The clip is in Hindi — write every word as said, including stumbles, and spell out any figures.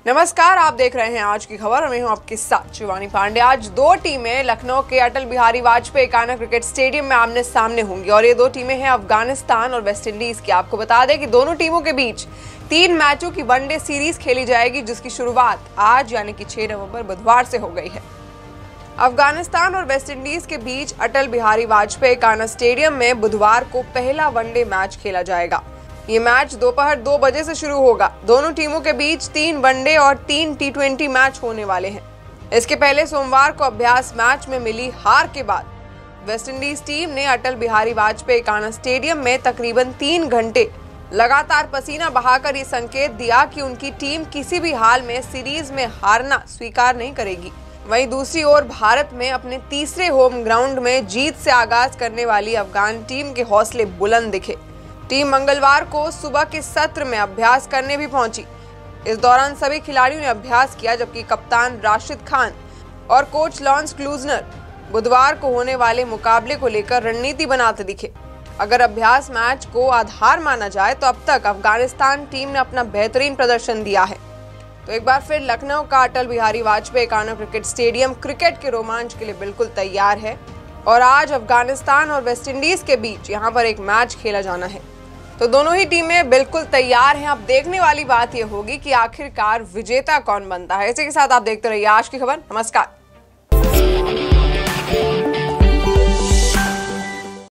नमस्कार, आप देख रहे हैं आज की खबर। मैं हूं आपके साथ शिवानी पांडे। आज दो टीमें लखनऊ के अटल बिहारी वाजपेयी एकाना क्रिकेट स्टेडियम में आमने सामने होंगी और ये दो टीमें हैं अफगानिस्तान और वेस्ट इंडीज की। आपको बता दें कि दोनों टीमों के बीच तीन मैचों की वनडे सीरीज खेली जाएगी, जिसकी शुरुआत आज यानी कि छह नवंबर बुधवार से हो गई है। अफगानिस्तान और वेस्ट इंडीज के बीच अटल बिहारी वाजपेयी एकाना स्टेडियम में बुधवार को पहला वनडे मैच खेला जाएगा। ये मैच दोपहर दो बजे से शुरू होगा। दोनों टीमों के बीच तीन वनडे और तीन टी ट्वेंटी मैच होने वाले हैं। इसके पहले सोमवार को अभ्यास मैच में मिली हार के बाद वेस्ट इंडीज टीम ने अटल बिहारी वाजपेयी एकाना स्टेडियम में तकरीबन तीन घंटे लगातार पसीना बहाकर ये संकेत दिया कि उनकी टीम किसी भी हाल में सीरीज में हारना स्वीकार नहीं करेगी। वहीं दूसरी ओर भारत में अपने तीसरे होम ग्राउंड में जीत से आगाज करने वाली अफगान टीम के हौसले बुलंद दिखे। टीम मंगलवार को सुबह के सत्र में अभ्यास करने भी पहुंची। इस दौरान सभी खिलाड़ियों ने अभ्यास किया, जबकि कप्तान राशिद खान और कोच लॉन्स क्लूजनर बुधवार को होने वाले मुकाबले को लेकर रणनीति बनाते दिखे। अगर अभ्यास मैच को आधार माना जाए तो अब तक अफगानिस्तान टीम ने अपना बेहतरीन प्रदर्शन दिया है। तो एक बार फिर लखनऊ का Atal Bihari Vajpayee Ekana cricket stadium cricket के रोमांच के लिए बिल्कुल तैयार है और आज अफगानिस्तान और वेस्ट इंडीज के बीच यहाँ पर एक मैच खेला जाना है। तो दोनों ही टीमें बिल्कुल तैयार हैं। अब देखने वाली बात यह होगी कि आखिरकार विजेता कौन बनता है। इसी के साथ आप देखते रहिए आज की खबर। नमस्कार।